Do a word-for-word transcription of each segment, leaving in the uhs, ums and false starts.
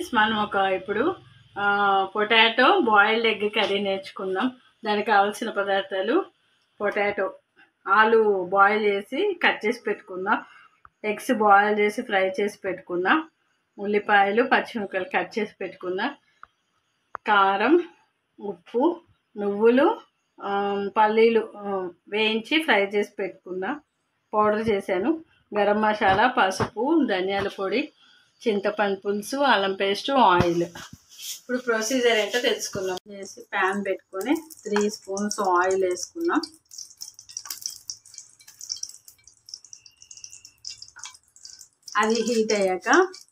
మనం ఒక ఇప్పుడు పొటాటో బాయిల్డ్ ఎగ్ కర్రీ నేర్చుకుందాం. దానికి కావాల్సిన పదార్థాలు పొటాటో, ఆలు బాయిల్ చేసి కట్ చేసి పెట్టుకుందాం, ఎగ్స్ బాయిల్ చేసి ఫ్రై చేసి పెట్టుకుందాం, ఉల్లిపాయలు పచ్చిమిరపకాయలు కట్ చేసి పెట్టుకుందాం, కారం, ఉప్పు, నువ్వులు, పల్లీలు వేయించి ఫ్రై చేసి పెట్టుకుందాం, పౌడర్ చేశాను, గరం మసాలా, పసుపు, ధనియాల పొడి, చింతపండు పులుసు, అల్లం పేస్టు, ఆయిల్. ఇప్పుడు ప్రొసీజర్ ఏంటో తెలుసుకుందాం. వేసి ప్యాన్ పెట్టుకొని త్రీ స్పూన్స్ ఆయిల్ వేసుకుందాం. అది హీట్ అయ్యాక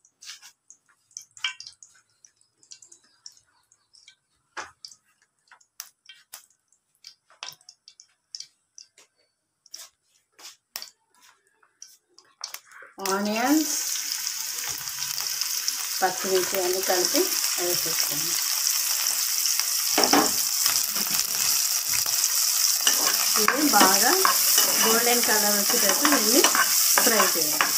ఆనియన్స్, పచ్చిమిర్చి అన్నీ కలిపి వేసేసుకోండి. ఇది బాగా గోల్డెన్ కలర్ వచ్చేటట్టు దీన్ని ఫ్రై చేయాలి.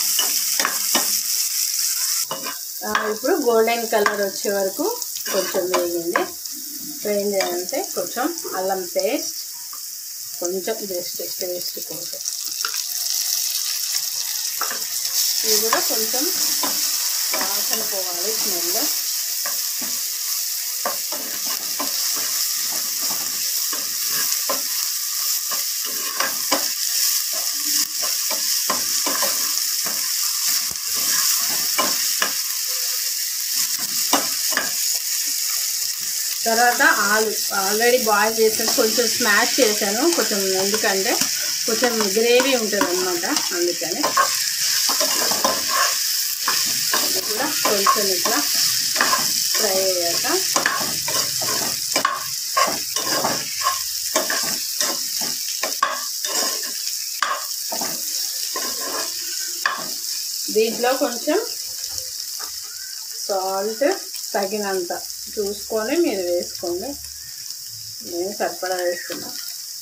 ఇప్పుడు గోల్డెన్ కలర్ వచ్చే వరకు కొంచెం వేగింది. ఫ్రై చేయాలంటే కొంచెం అల్లం పేస్ట్, కొంచెం జస్ట్ టేస్ట్ కోసం ఇది కూడా కొంచెం వాసన పోవాలి, స్మెల్. తర్వాత ఆలు ఆల్రెడీ బాయిల్ చేసాను, కొంచెం స్మాష్ చేశాను కొంచెం, ఎందుకంటే కొంచెం గ్రేవీ ఉంటుంది అన్నమాట, అందుకని ఇది కూడా కొంచెం ఇట్లా ఫ్రై అయ్యాక దీంట్లో కొంచెం సాల్ట్ తగినంత చూసుకొని మీరు వేసుకోండి. నేను సరిపడా వేసుకున్నా.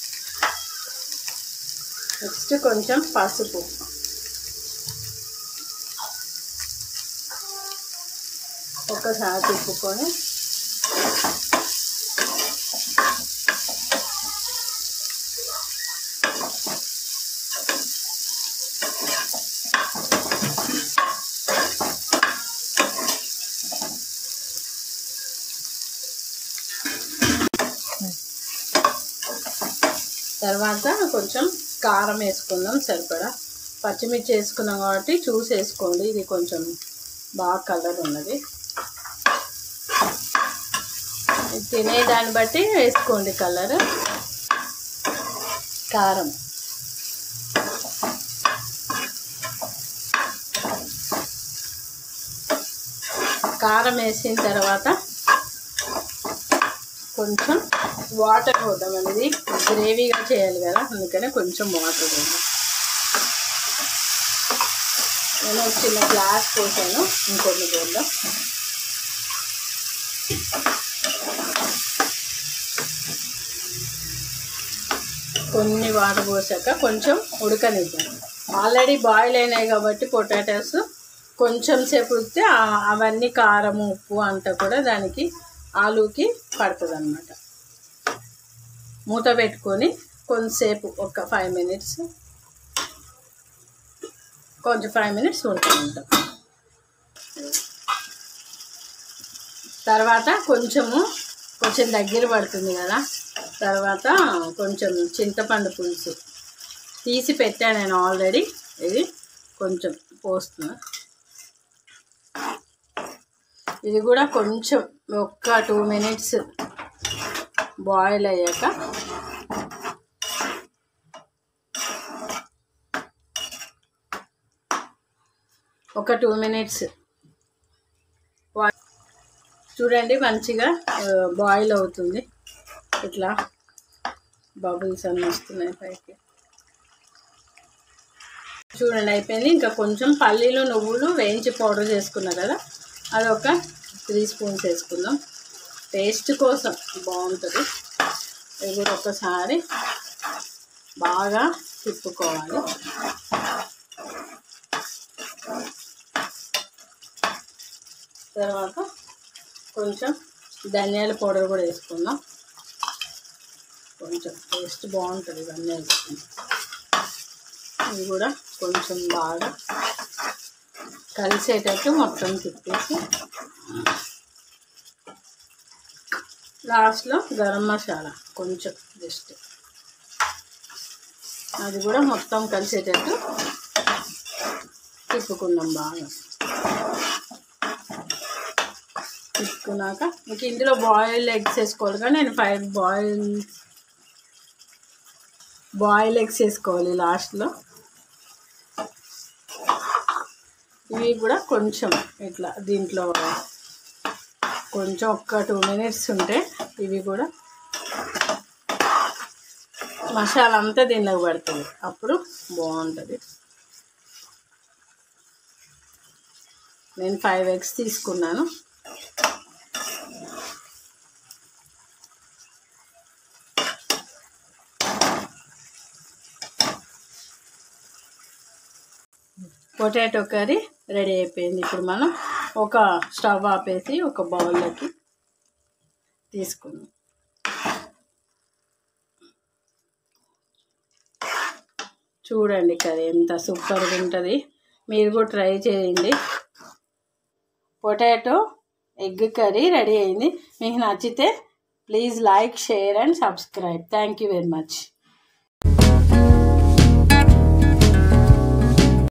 నెక్స్ట్ కొంచెం పసుపు, ఒకసారి తిప్పుకొని తర్వాత కొంచెం కారం వేసుకుందాం సరిపడా. పచ్చిమిర్చి వేసుకున్నాం కాబట్టి చూసి వేసుకోండి, ఇది కొంచెం బాగా కలర్ ఉన్నది. తినేదాన్ని బట్టి వేసుకోండి కలర్. కారం కారం వేసిన తర్వాత కొంచెం వాటర్ పోద్దాం. అనేది గ్రేవీగా చేయాలి కదా, అందుకనే కొంచెం వాటర్ పోద్దాం. నేను ఒక చిన్న గ్లాస్ పోసాను, ఇంకొన్ని పోద్దాం. కొన్ని వాటర్ పోసాక కొంచెం ఉడకనిద్దాం. ఆల్రెడీ బాయిల్ అయినాయి కాబట్టి పొటాటోస్ కొంచెం సేపు ఉడికితే అవన్నీ కారం, ఉప్పు అంతా కూడా దానికి ఆలూకి పడుతుంది అన్నమాట. మూత పెట్టుకొని కొంచెంసేపు ఒక ఫైవ్ మినిట్స్ కొంచెం ఫైవ్ మినిట్స్ ఉడుకుంటాం. తర్వాత కొంచెము కొంచెం దగ్గర పడుతుంది కదా, తర్వాత కొంచెం చింతపండు పులుసు తీసి పెట్టాను నేను ఆల్రెడీ, ఇది కొంచెం పోస్తున్నా. ఇది కూడా కొంచెం ఒక్క టూ మినిట్స్ బాయిల్ అయ్యాక ఒక టూ మినిట్స్ చూడండి, మంచిగా బాయిల్ అవుతుంది. ఇట్లా బబుల్స్ అన్నీ వస్తున్నాయి పైకి. చూడండి అయిపోయింది. ఇంకా కొంచెం పల్లీలు, నువ్వులు వేయించి పౌడర్ చేసుకున్నా కదా, అది ఒక త్రీ స్పూన్స్ వేసుకుందాం, టేస్ట్ కోసం బాగుంటుంది. ఇది కూడా ఒకసారి బాగా తిప్పుకోవాలి. తర్వాత కొంచెం ధనియాల పౌడర్ కూడా వేసుకుందాం. కొంచెం టేస్ట్ బాగుంటుంది ఇవన్నీ వేసుకుందాం. ఇవి కూడా కొంచెం బాగా కలిసేటట్టు మొత్తం తిప్పేసి లాస్ట్లో గరం మసాలా కొంచెం జస్ట్ అది కూడా మొత్తం కలిసేటట్టు తిప్పుకుందాం. బాగా తిప్పుకున్నాక ఇంక ఇందులో బాయిల్ ఎగ్స్ వేసుకోవాలి. కానీ నేను ఫైవ్ బాయిల్ బాయిల్ ఎగ్స్ వేసుకోవాలి లాస్ట్లో. ఇవి కూడా కొంచెం ఇట్లా దీంట్లో కొంచెం ఒక్క టూ మినిట్స్ ఉంటే ఇవి కూడా మసాలా అంతా దీనిలోకి పడుతుంది. అప్పుడు బాగుంటుంది. నేను ఫైవ్ ఎగ్స్ తీసుకున్నాను. పొటాటో కర్రీ రెడీ అయిపోయింది. ఇప్పుడు మనం ఒక స్టవ్ ఆపేసి ఒక బౌల్లోకి తీసుకుందాం. చూడండి కర్రీ ఎంత సూపర్గా ఉంటుంది. మీరు కూడా ట్రై చేయండి. పొటాటో ఎగ్ కర్రీ రెడీ అయింది. మీకు నచ్చితే please like, share and subscribe. Thank you very much.